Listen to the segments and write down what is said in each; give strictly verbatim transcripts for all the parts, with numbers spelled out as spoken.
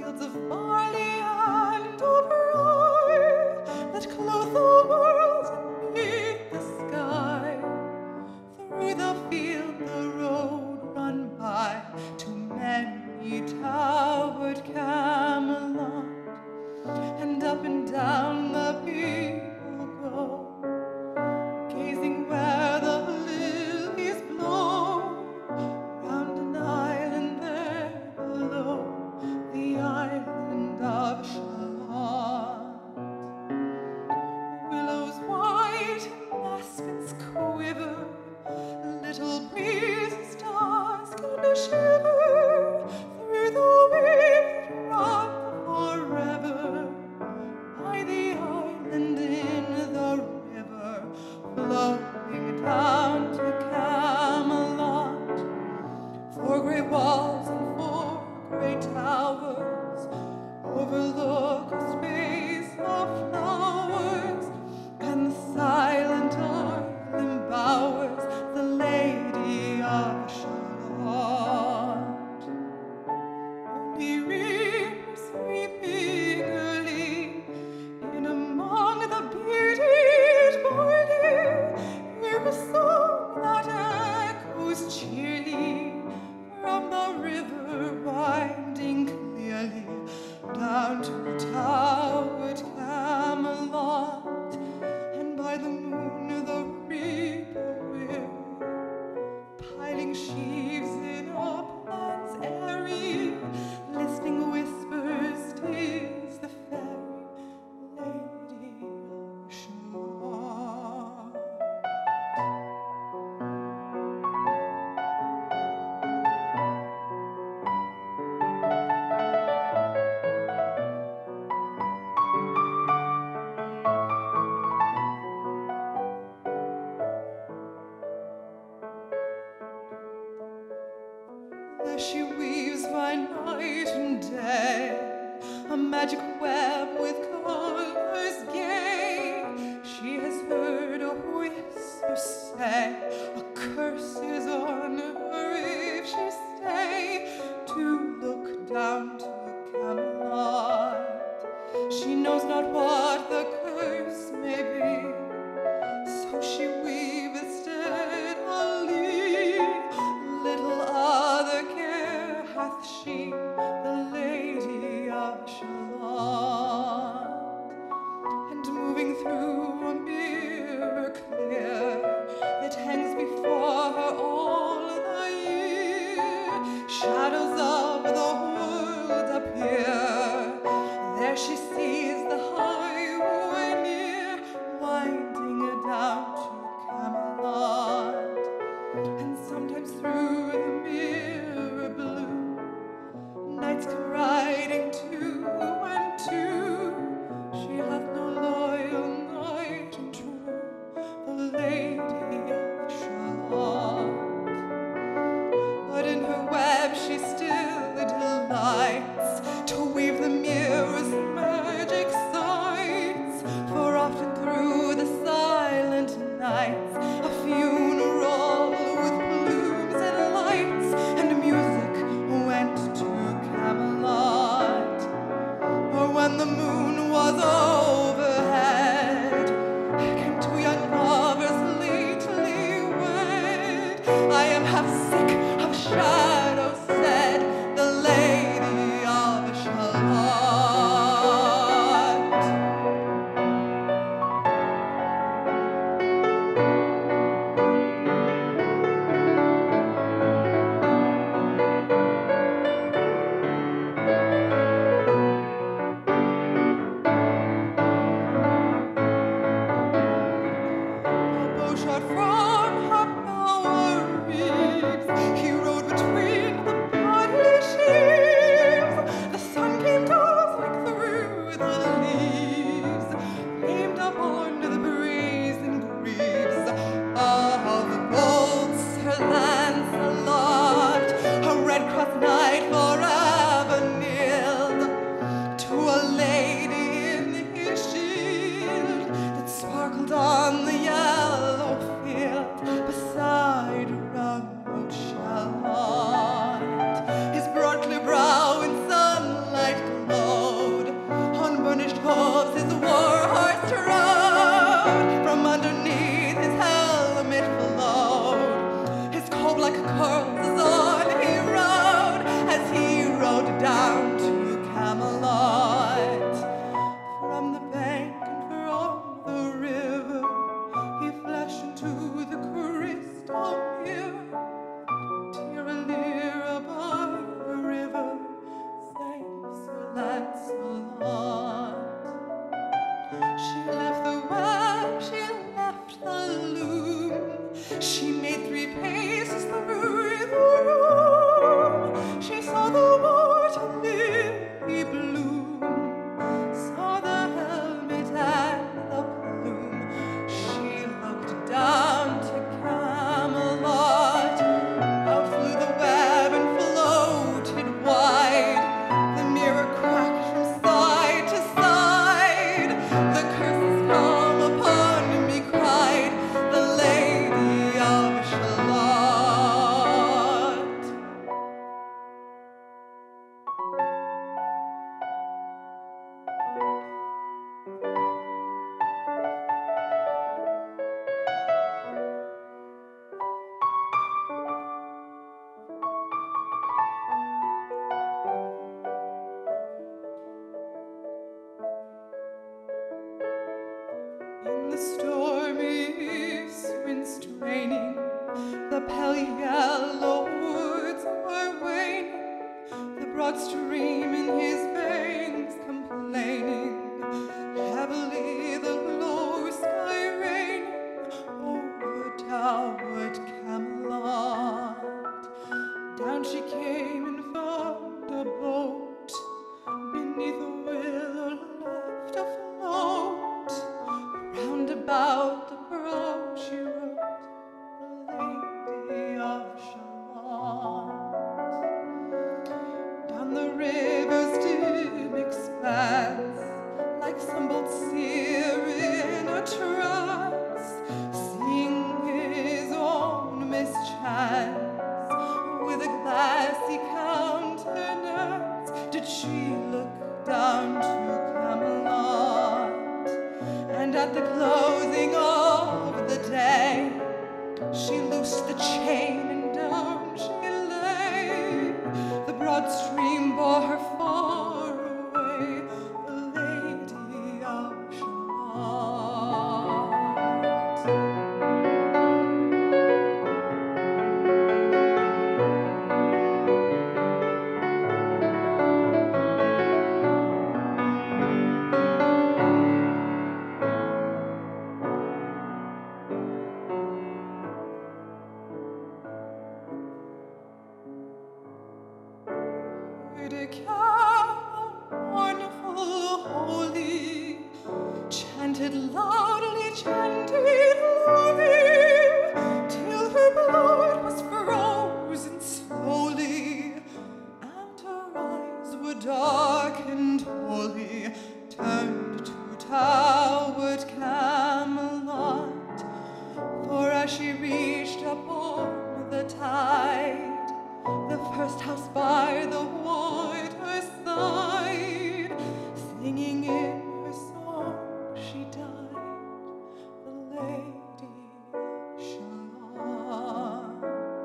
fields of barley and of rye that clothe the world and meet the sky. Through the field the road run by to many towered Camelot, and up and down the people go, gazing where the lilies blow, round an island there below, the island of Shalott. Willows white and aspens quiver, little breeze and stars can shiver through the waves that rock forever by the island in the river, flowing down to Camelot. Four great walls and four great towers overlook a space of flowers, and the silent island bowers the Lady of Shalott. Only reapers reaping early in among the bearded barley hear a song that echoes cheerly from the river, winding clearly down to towered Camelot, and by the moon the reaper will, piling sheaves in uplands airy, listening whispers, 'tis the fairy Lady of Shalott. There she weaves by night and day a magic web with colors gay. She has heard a whisper say a curse is on her if she stay to look down to Camelot. She knows not what the curse may be, so she weaveth steadily. Little other care hath she, the Lady of Shalott, and moving through a mirror clear that hangs before her all the year, shadows of the world appear. There she sees the highway near, winding down to Camelot, and sometimes through the mirror blue, knights come riding two and two. She hath no loyal knight and true, the Lady of Shalott, but in her web she still delights to weave the mirror's magic sights, for often through the silent nights a funeral with blooms and lights and music went to Camelot. For when the moon was overhead, came two young lovers lately wed. I am half sick of shadows, said the Lady of Shalott. Lancelot. She left the web, she left the loom. She made three paces through the room. She saw the water lily bloom, saw the helmet and the plume. She looked down to Camelot. Out flew the web and floated wide. The mirror cracked from side to side. The curses come upon me, cried the Lady of Shalott. In the stormy east wind straining, the pale yellow woods were waning, the broad stream in his veins complaining, heavily the low sky raining over towered Camelot. Down she came and found a boat beneath a willow left afloat. Round about the prow she wrote, the Lady of Shalott. Down the river's dim expanse, like some bold seer in a trance, seeing his own mischance, with a glassy countenance did she look down to Camelot. And at the closing of the day, she loosed the chain and down she lay. The broad stream bore her far away, the Lady of Shalott. Wonderful, holy, chanted loudly, chanted loudly, till her blood was frozen slowly, and her eyes were dark and holy, turned to towered Camelot. For as she reached upon the tide, the first house by the water's side, singing in her song she died, the Lady of Shalott.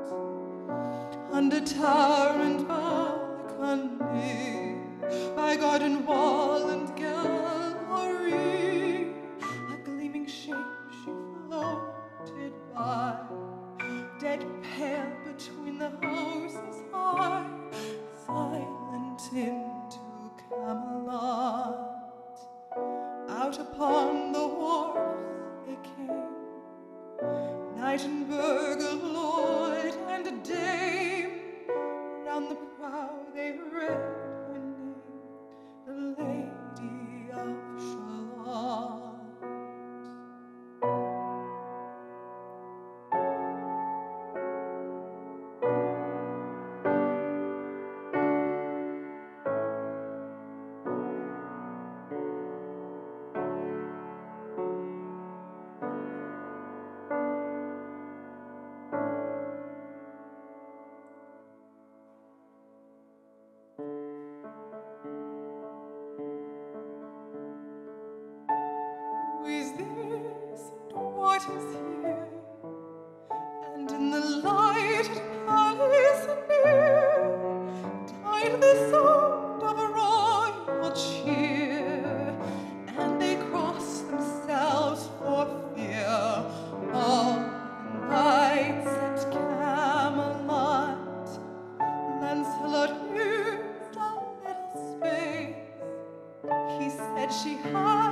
Under tower and balcony, by garden wall and gallery, a gleaming shape she floated by, dead pale between the houses high, silent into Camelot. Out upon the wharfs they came, knight and burgher, lord and dame. Round the prow they read her name, the Lady of Shalott. she hides.